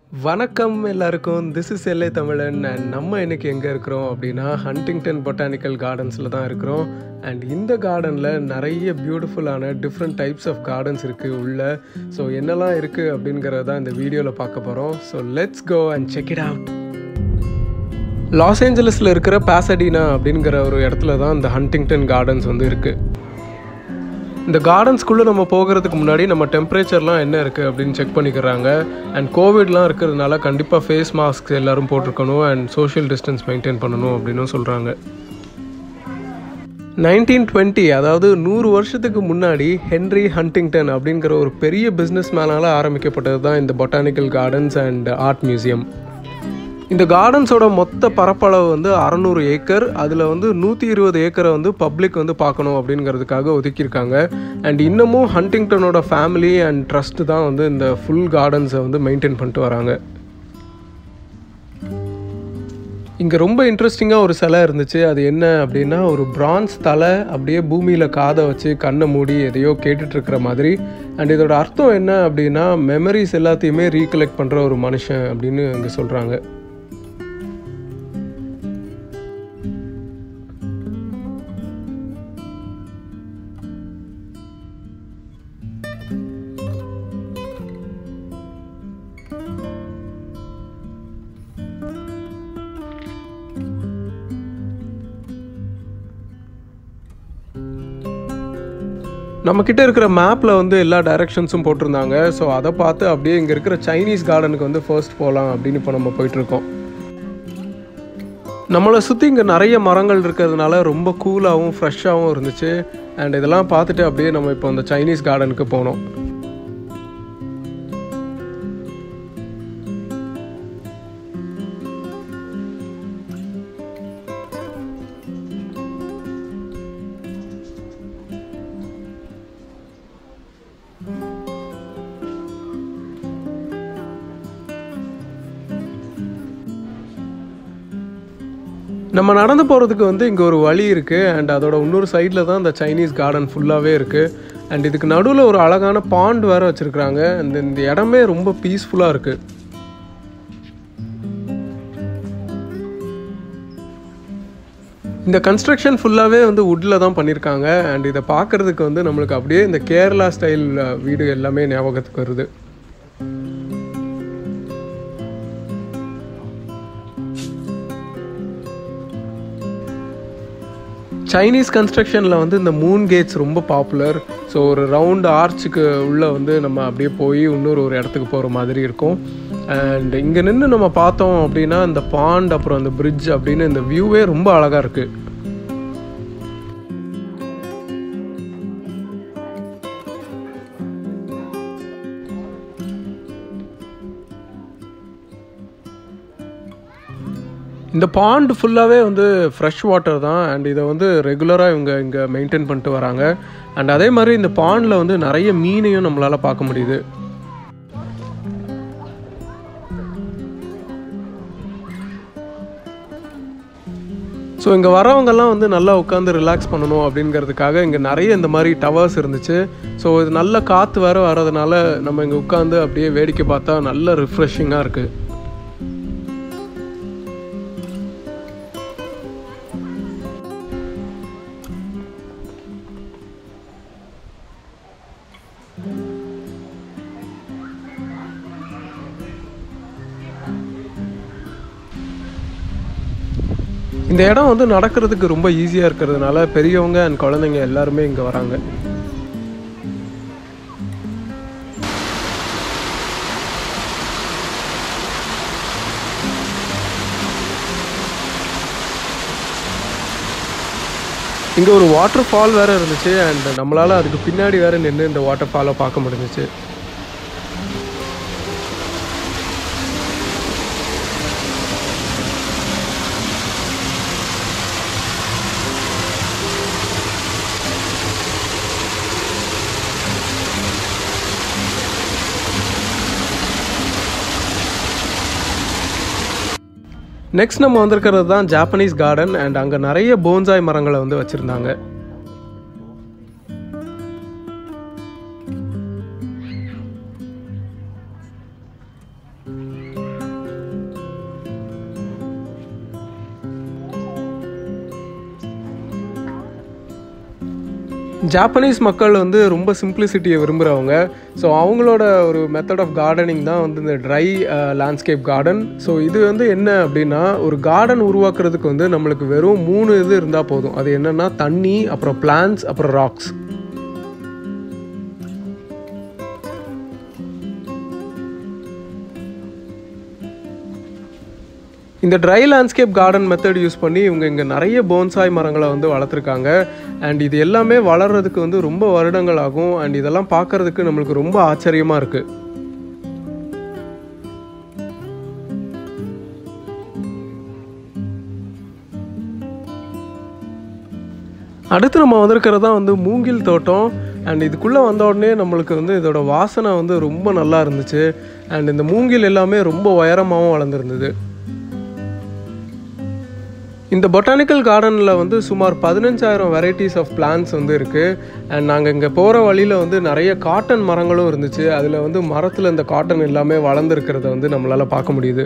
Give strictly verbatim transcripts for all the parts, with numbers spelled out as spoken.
வணக்கம் எல்லாருக்கும். This is எல்லை தமிழன் அண்ட் நம்ம இன்னைக்கு எங்கே இருக்கிறோம் அப்படின்னா ஹண்டிங்டன் பொட்டானிக்கல் கார்டன்ஸில் தான் இருக்கிறோம். அண்ட் இந்த கார்டனில் நிறைய பியூட்டிஃபுல்லான டிஃப்ரெண்ட் டைப்ஸ் ஆஃப் கார்டன்ஸ் இருக்குது உள்ள. ஸோ என்னெல்லாம் இருக்குது அப்படிங்கிறத தான் இந்த வீடியோவில் பார்க்க போகிறோம். So let's go and check it out. Los ஏஞ்சலஸில் இருக்கிற பாசடீனா அப்படிங்கிற ஒரு இடத்துல தான் இந்த ஹண்டிங்டன் கார்டன்ஸ் வந்து இருக்குது. இந்த கார்டன்ஸ்குள்ளே நம்ம போகிறதுக்கு முன்னாடி நம்ம டெம்பரேச்சர்லாம் என்ன இருக்குது அப்படின்னு செக் பண்ணிக்கிறாங்க. அண்ட் கோவிட்லாம் இருக்கிறதுனால கண்டிப்பாக ஃபேஸ் மாஸ்க் எல்லோரும் போட்டிருக்கணும் அண்ட் சோஷியல் டிஸ்டன்ஸ் மெயின்டைன் பண்ணணும் அப்படின்னு சொல்கிறாங்க. நைன்டீன் டுவெண்ட்டி அதாவது நூறு வருஷத்துக்கு முன்னாடி ஹென்ரி ஹண்டிங்டன் அப்படிங்கிற ஒரு பெரிய பிஸ்னஸ் மேனால் ஆரம்பிக்கப்பட்டது தான் இந்த botanical gardens and art museum. இந்த கார்டன்ஸோட மொத்த பரப்பளவு வந்து அறநூறு ஏக்கர். அதில் வந்து நூற்றி இருபது ஏக்கரை வந்து பப்ளிக் வந்து பார்க்கணும் அப்படிங்கிறதுக்காக ஒதுக்கியிருக்காங்க. அண்ட் இன்னமும் ஹண்டிங்டனோட ஃபேமிலி அண்ட் ட்ரஸ்ட் தான் வந்து இந்த ஃபுல் கார்டன்ஸை வந்து மெயின்டைன் பண்ணிட்டு வராங்க. இங்கே ரொம்ப இன்ட்ரெஸ்டிங்காக ஒரு சிலை இருந்துச்சு. அது என்ன அப்படின்னா ஒரு பிரான்ஸ் தலை அப்படியே பூமியில் காதை வச்சு கண்ணை மூடி எதையோ கேட்டுட்ருக்கிற மாதிரி. அண்ட் இதோட அர்த்தம் என்ன அப்படின்னா மெமரிஸ் எல்லாத்தையுமே ரீகலெக்ட் பண்ணுற ஒரு மனுஷன் அப்படின்னு இங்கே சொல்கிறாங்க. நம்மக்கிட்ட இருக்கிற மேப்பில் வந்து எல்லா டைரெக்ஷன்ஸும் போட்டிருந்தாங்க. ஸோ அதை பார்த்து அப்படியே இங்கே இருக்கிற சைனீஸ் கார்டனுக்கு வந்து ஃபர்ஸ்ட் போகலாம் அப்படின்னு இப்போ நம்ம போயிட்டுருக்கோம். நம்மளை சுற்றி இங்கே நிறைய மரங்கள் இருக்கிறதுனால ரொம்ப கூலாகவும் ஃப்ரெஷ்ஷாகவும் இருந்துச்சு. அண்ட் இதெல்லாம் பார்த்துட்டு அப்படியே நம்ம இப்போ அந்த சைனீஸ் கார்டனுக்கு போனோம். நம்ம நடந்து போகிறதுக்கு வந்து இங்கே ஒரு வழி இருக்குது. அண்ட் அதோட இன்னொரு சைடில் தான் இந்த சைனீஸ் கார்டன் ஃபுல்லாகவே இருக்குது. அண்ட் இதுக்கு நடுவில் ஒரு அழகான பாண்ட் வேறு வச்சுருக்குறாங்க. அந்த இந்த இடமே ரொம்ப பீஸ்ஃபுல்லாக இருக்குது. இந்த கன்ஸ்ட்ரக்ஷன் ஃபுல்லாகவே வந்து வுட்டில் தான் பண்ணியிருக்காங்க. அண்ட் இதை பார்க்குறதுக்கு வந்து நம்மளுக்கு அப்படியே இந்த கேரளா ஸ்டைல் வீடு எல்லாமே ஞாபகத்துக்கு வருது. சைனீஸ் கன்ஸ்ட்ரக்ஷனில் வந்து இந்த மூன் கேட்ஸ் ரொம்ப பாப்புலர். ஸோ ஒரு ரவுண்டு ஆர்ச்சுக்கு உள்ளே வந்து நம்ம அப்படியே போய் இன்னொரு ஒரு இடத்துக்கு போகிற மாதிரி இருக்கும். அண்ட் இங்கே நின்று நம்ம பார்த்தோம் அப்படின்னா இந்த பாண்ட் அப்புறம் அந்த பிரிட்ஜ் அப்படின்னு இந்த வியூவே ரொம்ப அழகாக இருக்குது. இந்த பாண்ட் ஃபுல்லாகவே வந்து ஃப்ரெஷ் வாட்டர் தான். அண்ட் இதை வந்து ரெகுலராக இவங்க இங்கே மெயின்டைன் பண்ணிட்டு வராங்க. அண்ட் அதே மாதிரி இந்த பாண்டில் வந்து நிறைய மீனையும் நம்மளால் பார்க்க முடியுது. ஸோ இங்கே வரவங்கெல்லாம் வந்து நல்லா உட்காந்து ரிலாக்ஸ் பண்ணணும் அப்படிங்கிறதுக்காக இங்கே நிறைய இந்த மாதிரி டவர்ஸ் இருந்துச்சு. ஸோ இது நல்ல காற்று வேறு வர்றதுனால நம்ம இங்கே உட்காந்து அப்படியே வேடிக்கை பார்த்தா நல்ல ரிஃப்ரெஷிங்காக இருக்குது. இந்த இடம் வந்து நடக்கிறதுக்கு ரொம்ப ஈஸியாக இருக்கிறதுனால பெரியவங்க அண்ட் குழந்தைங்க எல்லாருமே இங்கே வராங்க. இங்கே ஒரு வாட்டர் ஃபால் வேறு இருந்துச்சு. அண்ட் நம்மளால் அதுக்கு பின்னாடி வேறு நின்று இந்த வாட்டர் ஃபாலை பார்க்க முடிஞ்சிச்சு. நெக்ஸ்ட் நம்ம வந்திருக்கிறது தான் ஜாப்பனீஸ் கார்டன். அண்ட் அங்கே நிறைய போன்சாய் மரங்களை வந்து வச்சுருந்தாங்க. ஜாப்பனீஸ் மக்கள் வந்து ரொம்ப சிம்பிளிசிட்டியை விரும்புகிறவங்க. ஸோ அவங்களோட ஒரு மெத்தட் ஆஃப் கார்டனிங் தான் வந்து இந்த ட்ரை லேண்ட்ஸ்கேப் கார்டன். ஸோ இது வந்து என்ன அப்படின்னா, ஒரு கார்டன் உருவாக்குறதுக்கு வந்து நம்மளுக்கு வெறும் மூணு இது இருந்தால் போதும். அது என்னென்னா தண்ணி, அப்புறம் பிளான்ட்ஸ், அப்புறம் ராக்ஸ். இந்த dry landscape garden method use பண்ணி இவங்க இங்கே நிறைய போன்சாய் மரங்களை வந்து வளர்த்துருக்காங்க. அண்ட் இது எல்லாமே வளர்கிறதுக்கு வந்து ரொம்ப வருடங்கள் ஆகும். அண்ட் இதெல்லாம் பார்க்குறதுக்கு நம்மளுக்கு ரொம்ப ஆச்சரியமாக இருக்குது. அடுத்து நம்ம வந்திருக்கிறது தான் வந்து மூங்கில் தோட்டம். அண்ட் இதுக்குள்ளே வந்த உடனே நம்மளுக்கு வந்து இதோட வாசனை வந்து ரொம்ப நல்லா இருந்துச்சு. அண்ட் இந்த மூங்கில் எல்லாமே ரொம்ப உயரமாகவும் வளர்ந்துருந்தது. இந்த பொட்டானிக்கல் கார்டனில் வந்து சுமார் பதினஞ்சாயிரம் வெரைட்டிஸ் ஆஃப் பிளான்ட்ஸ் வந்து இருக்குது. அண்ட் நாங்கள் இங்கே போகிற வழியில் வந்து நிறைய காட்டன் மரங்களும் இருந்துச்சு. அதில் வந்து மரத்தில் இந்த காட்டன் எல்லாமே வளர்ந்துருக்கிறத வந்து நம்மளால் பார்க்க முடியுது.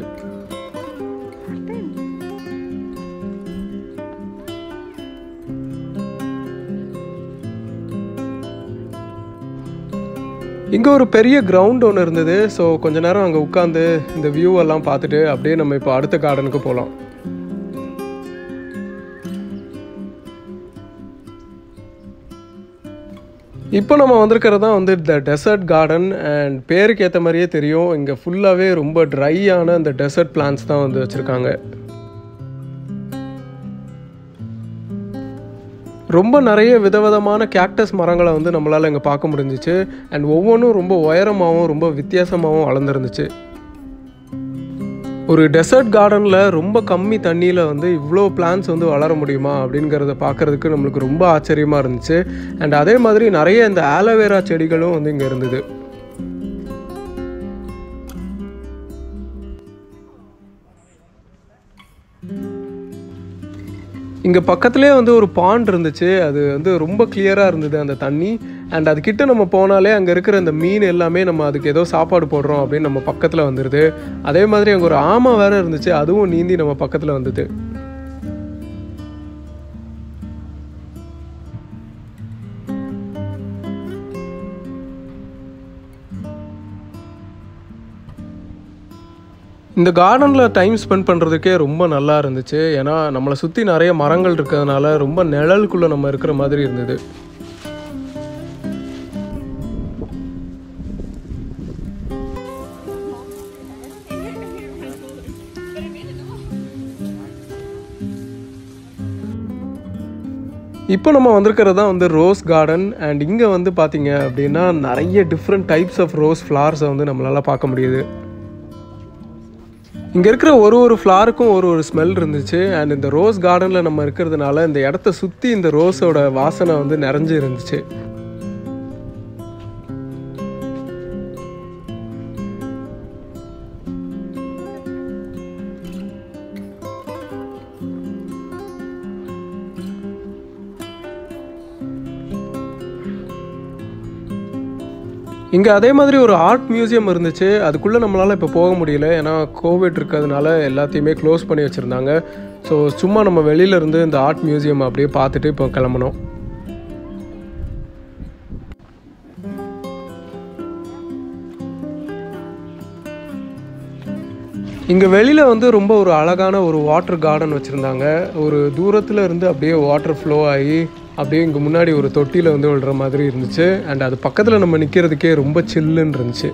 இங்கே ஒரு பெரிய கிரவுண்ட் ஒன்று இருந்தது. ஸோ கொஞ்ச நேரம் அங்கே உட்காந்து இந்த வியூவெல்லாம் பார்த்துட்டு அப்படியே நம்ம இப்போ அடுத்த கார்டனுக்கு போகலாம். இப்போ நம்ம வந்திருக்கிறது தான் வந்து த டெசர்ட் கார்டன். அண்ட் பேருக்கு ஏற்ற மாதிரியே தெரியும், இங்கே ஃபுல்லாகவே ரொம்ப ட்ரையான இந்த டெசர்ட் பிளான்ட்ஸ் தான் வந்து வச்சுருக்காங்க. ரொம்ப நிறைய விதவிதமான கேக்டஸ் மரங்களை வந்து நம்மளால் இங்கே பார்க்க முடிஞ்சிச்சு. அண்ட் ஒவ்வொன்றும் ரொம்ப உயரமாகவும் ரொம்ப வித்தியாசமாகவும் வளர்ந்துருந்துச்சு. ஒரு டெசர்ட் கார்டனில் ரொம்ப கம்மி தண்ணியில் வந்து இவ்வளோ பிளான்ட்ஸ் வந்து வளர முடியுமா அப்படிங்கிறத பார்க்குறதுக்கு நம்மளுக்கு ரொம்ப ஆச்சரியமாக இருந்துச்சு. அண்ட் அதே மாதிரி நிறைய இந்த ஆலோவேரா செடிகளும் வந்து இங்கே இருந்தது. இங்கே பக்கத்துலேயே வந்து ஒரு பாண்ட் இருந்துச்சு. அது வந்து ரொம்ப கிளியராக இருந்தது அந்த தண்ணி. அண்ட் அதுக்கிட்ட நம்ம போனாலே அங்கே இருக்கிற அந்த மீன் எல்லாமே நம்ம அதுக்கு ஏதோ சாப்பாடு போடுறோம் அப்படின்னு நம்ம பக்கத்தில் வந்துடுது. அதே மாதிரி அங்கே ஒரு ஆமை வேறு இருந்துச்சு, அதுவும் நீந்தி நம்ம பக்கத்தில் வந்தது. இந்த கார்டனில் டைம் ஸ்பெண்ட் பண்ணுறதுக்கே ரொம்ப நல்லா இருந்துச்சு. ஏன்னா நம்மளை சுற்றி நிறைய மரங்கள் இருக்கிறதுனால ரொம்ப நிழலுக்குள்ளே நம்ம இருக்கிற மாதிரி இருந்தது. இப்போ நம்ம வந்திருக்கிறது தான் வந்து ரோஸ் கார்டன். அண்ட் இங்கே வந்து பார்த்தீங்க அப்படின்னா நிறைய டிஃப்ரெண்ட் டைப்ஸ் ஆஃப் ரோஸ் ஃப்ளவர்ஸை வந்து நம்மளால் பார்க்க முடியுது. இங்கே இருக்கிற ஒரு ஒரு ஃப்ளாருக்கும் ஒரு ஒரு ஸ்மெல் இருந்துச்சு. அண்ட் இந்த ரோஸ் கார்டனில் நம்ம இருக்கிறதுனால இந்த இடத்த சுற்றி இந்த ரோஸோட வாசனை வந்து நிறைஞ்சு இருந்துச்சு. இங்கே அதே மாதிரி ஒரு ஆர்ட் மியூசியம் இருந்துச்சு. அதுக்குள்ளே நம்மளால் இப்போ போக முடியல, ஏன்னா கோவிட் இருக்கிறதுனால எல்லாத்தையுமே க்ளோஸ் பண்ணி வச்சுருந்தாங்க. ஸோ சும்மா நம்ம வெளியிலேருந்து இந்த ஆர்ட் மியூசியம் அப்படியே பார்த்துட்டு இப்போ கிளம்பணும். இங்கே வெளியில் வந்து ரொம்ப ஒரு அழகான ஒரு வாட்டர் கார்டன் வச்சுருந்தாங்க. ஒரு தூரத்தில் இருந்து அப்படியே வாட்டர் ஃப்ளோ ஆகி அப்படியே இங்கே முன்னாடி ஒரு தொட்டியில் வந்து விழுற மாதிரி இருந்துச்சு. அண்ட் அது பக்கத்தில் நம்ம நிற்கிறதுக்கே ரொம்ப சில்லுன்னு இருந்துச்சு.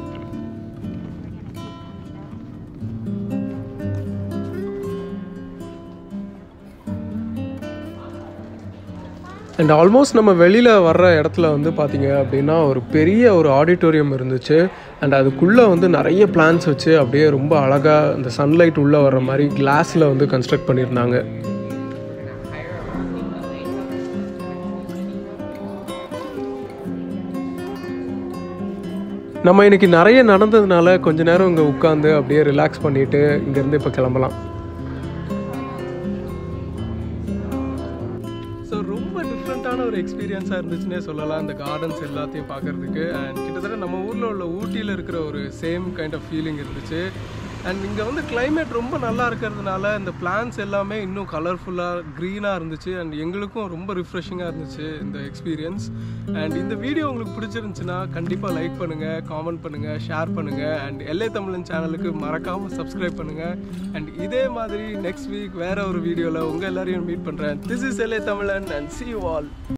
அண்ட் ஆல்மோஸ்ட் நம்ம வெளியில் வர்ற இடத்துல வந்து பார்த்திங்க அப்படின்னா ஒரு பெரிய ஒரு ஆடிட்டோரியம் இருந்துச்சு. அண்ட் அதுக்குள்ளே வந்து நிறைய பிளான்ஸ் வச்சு அப்படியே ரொம்ப அழகாக இந்த சன்லைட் உள்ளே வர்ற மாதிரி கிளாஸில் வந்து கன்ஸ்ட்ரக்ட் பண்ணியிருந்தாங்க. நம்ம இன்றைக்கி நிறைய நடந்ததுனால கொஞ்ச நேரம் இங்கே உட்காந்து அப்படியே ரிலாக்ஸ் பண்ணிவிட்டு இங்கேருந்து இப்போ கிளம்பலாம். ஸோ ரொம்ப டிஃப்ரெண்ட்டான ஒரு எக்ஸ்பீரியன்ஸாக இருந்துச்சுன்னே சொல்லலாம் இந்த கார்டன்ஸ் எல்லாத்தையும் பார்க்குறதுக்கு. அண்ட் கிட்டத்தட்ட நம்ம ஊரில் உள்ள ஊட்டியில் இருக்கிற ஒரு சேம் கைண்ட் ஆஃப் ஃபீலிங் இருந்துச்சு. அண்ட் இங்கே வந்து கிளைமேட் ரொம்ப நல்லா இருக்கிறதுனால இந்த பிளான்ஸ் எல்லாமே இன்னும் கலர்ஃபுல்லாக க்ரீனாக இருந்துச்சு. அண்ட் எங்களுக்கும் ரொம்ப ரிஃப்ரெஷிங்காக இருந்துச்சு இந்த எக்ஸ்பீரியன்ஸ். அண்ட் இந்த வீடியோ உங்களுக்கு பிடிச்சிருந்துச்சுன்னா கண்டிப்பாக லைக் பண்ணுங்கள், காமெண்ட் பண்ணுங்கள், ஷேர் பண்ணுங்கள். அண்ட் எல்ஏ தமிழன் சேனலுக்கு மறக்காமல் சப்ஸ்கிரைப் பண்ணுங்கள். அண்ட் இதே மாதிரி நெக்ஸ்ட் வீக் வேறு ஒரு வீடியோவில் உங்கள் எல்லாரையும் மீட் பண்ணுறேன். திஸ் இஸ் எல்ஏ தமிழன் அண்ட் see you all.